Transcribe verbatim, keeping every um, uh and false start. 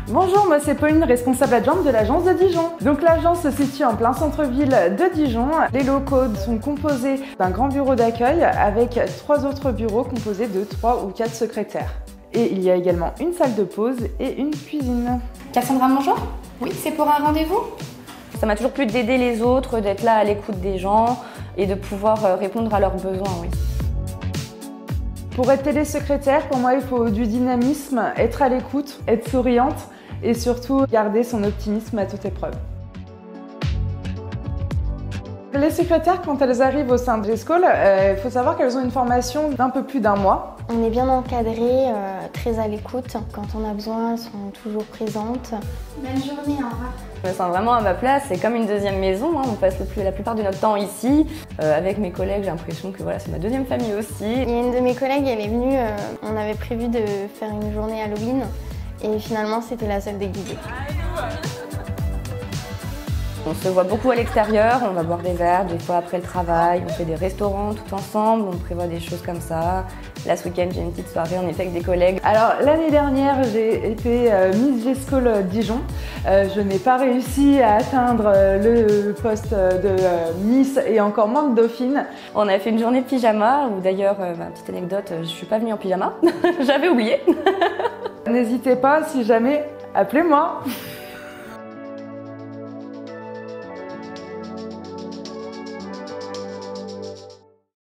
Bonjour, moi c'est Pauline, responsable adjointe de l'agence de Dijon. Donc l'agence se situe en plein centre-ville de Dijon. Les locaux sont composés d'un grand bureau d'accueil avec trois autres bureaux composés de trois ou quatre secrétaires. Et il y a également une salle de pause et une cuisine. Cassandra, bonjour. Oui, c'est pour un rendez-vous? Ça m'a toujours plu d'aider les autres, d'être là à l'écoute des gens et de pouvoir répondre à leurs besoins, oui. Pour être télésecrétaire, pour moi, il faut du dynamisme, être à l'écoute, être souriante et surtout garder son optimisme à toute épreuve. Les secrétaires, quand elles arrivent au sein de G-School, euh, il faut savoir qu'elles ont une formation d'un peu plus d'un mois. On est bien encadré, euh, très à l'écoute. Quand on a besoin, elles sont toujours présentes. Bonne journée, au revoir. Je me sens vraiment à ma place, c'est comme une deuxième maison, hein. On passe le plus, la plupart de notre temps ici. Euh, avec mes collègues, j'ai l'impression que voilà, c'est ma deuxième famille aussi. Il y a une de mes collègues, elle est venue, euh, on avait prévu de faire une journée Halloween et finalement c'était la seule déguisée. On se voit beaucoup à l'extérieur, on va boire des verres, des fois après le travail, on fait des restaurants tout ensemble, on prévoit des choses comme ça. Là, ce week-end, j'ai une petite soirée, on était avec des collègues. Alors, l'année dernière, j'ai été euh, Miss G-School Dijon. Euh, je n'ai pas réussi à atteindre euh, le poste de euh, Miss et encore moins de Dauphine. On a fait une journée pyjama, où d'ailleurs, euh, ma petite anecdote, je ne suis pas venue en pyjama, j'avais oublié. N'hésitez pas, si jamais, appelez-moi.